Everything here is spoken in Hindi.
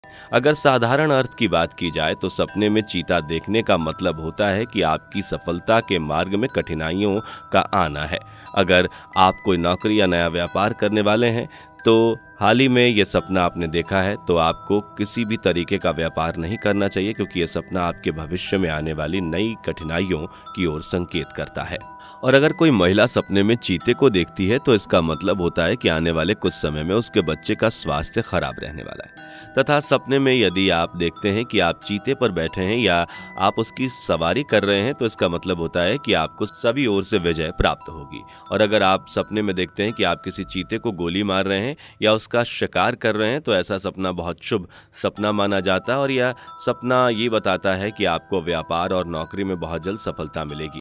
अगर साधारण अर्थ की बात की जाए तो सपने में चीता देखने का मतलब होता है कि आपकी सफलता के मार्ग में कठिनाइयों का आना है। अगर आप कोई नौकरी या नया व्यापार करने वाले हैं तो हाल ही में ये सपना आपने देखा है तो आपको किसी भी तरीके का व्यापार नहीं करना चाहिए, क्योंकि ये सपना आपके भविष्य में आने वाली नई कठिनाइयों की ओर संकेत करता है। और अगर कोई महिला सपने में चीते को देखती है तो इसका मतलब होता है कि आने वाले कुछ समय में उसके बच्चे का स्वास्थ्य खराब रहने वाला है। तथा सपने में यदि आप देखते हैं कि आप चीते पर बैठे हैं या आप उसकी सवारी कर रहे हैं तो इसका मतलब होता है कि आपको सभी ओर से विजय प्राप्त होगी। और अगर आप सपने में देखते हैं कि आप किसी चीते को गोली मार रहे हैं या उसका शिकार कर रहे हैं तो ऐसा सपना बहुत शुभ सपना माना जाता है और यह सपना ये बताता है कि आपको व्यापार और नौकरी में बहुत जल्द सफलता मिलेगी।